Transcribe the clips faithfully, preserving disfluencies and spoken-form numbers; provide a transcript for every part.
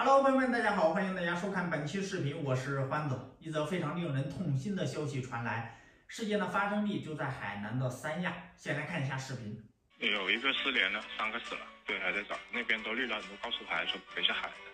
Hello，朋友们，大家好，欢迎大家收看本期视频，我是欢子。一则非常令人痛心的消息传来，事件的发生地就在海南的三亚。先来看一下视频。 有一个失联了，三个死了，对，还在找，那边都立了很多告示牌，说别下海的。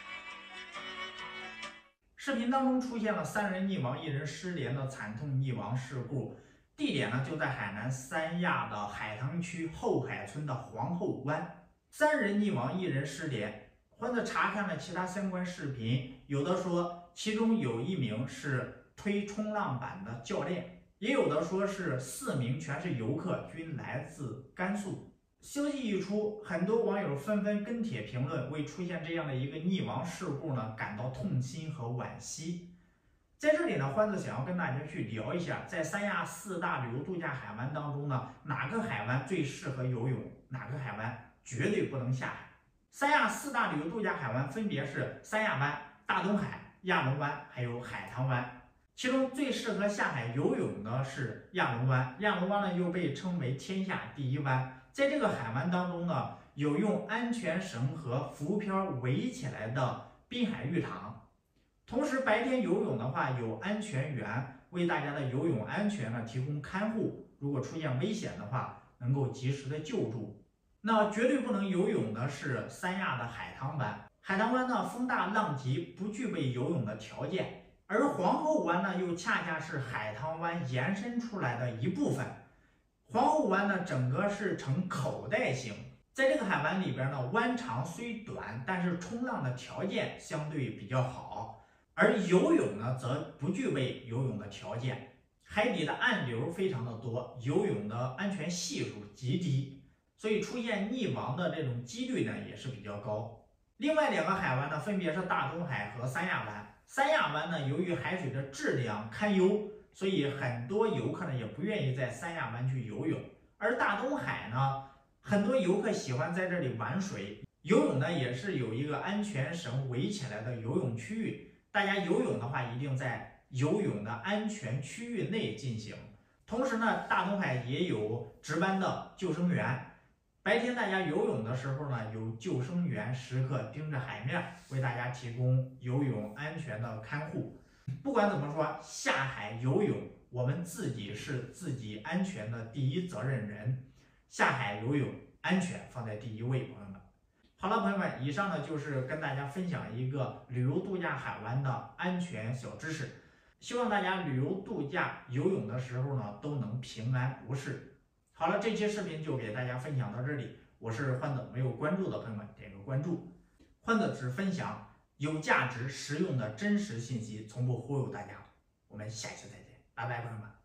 视频当中出现了三人溺亡、一人失联的惨痛溺亡事故，地点呢就在海南三亚的海棠区后海村的皇后湾。三人溺亡，一人失联。欢子查看了其他相关视频，有的说其中有一名是推冲浪板的教练，也有的说是四名全是游客，均来自甘肃。消息一出，很多网友纷纷跟帖评论，为出现这样的一个溺亡事故呢感到痛心和惋惜。在这里呢，欢子想要跟大家去聊一下，在三亚四大旅游度假海湾当中呢，哪个海湾最适合游泳，哪个海湾绝对不能下海。三亚四大旅游度假海湾分别是三亚湾、大东海、亚龙湾还有海棠湾。其中最适合下海游泳的是亚龙湾，亚龙湾呢又被称为天下第一湾。在这个海湾当中呢，有用安全绳和浮漂围起来的滨海浴场。同时，白天游泳的话，有安全员为大家的游泳安全呢提供看护，如果出现危险的话，能够及时的救助。那绝对不能游泳的是三亚的海棠湾。海棠湾呢风大浪急，不具备游泳的条件，而皇后湾呢又恰恰是海棠湾延伸出来的一部分。皇后湾呢整个是呈口袋型，在这个海湾里边呢，湾长虽短，但是冲浪的条件相对比较好，而游泳呢则不具备游泳的条件。海底的暗流非常的多，游泳的安全系数极低。所以出现溺亡的这种几率呢也是比较高。另外两个海湾呢，分别是大东海和三亚湾。三亚湾呢，由于海水的质量堪忧，所以很多游客呢也不愿意在三亚湾去游泳。而大东海呢，很多游客喜欢在这里玩水，游泳呢也是有一个安全绳围起来的游泳区域。大家游泳的话，一定在游泳的安全区域内进行。同时呢，大东海也有值班的救生员。白天大家游泳的时候呢，有救生员时刻盯着海面，为大家提供游泳安全的看护。不管怎么说，下海游泳，我们自己是自己安全的第一责任人。下海游泳，安全放在第一位，朋友们。好了，朋友们，以上呢就是跟大家分享一个旅游度假海湾的安全小知识。希望大家旅游度假游泳的时候呢，都能平安无事。好了，这期视频就给大家分享到这里。我是欢子，没有关注的朋友们点个关注。欢子只分享有价值、实用的真实信息，从不忽悠大家。我们下期再见，拜拜，朋友们。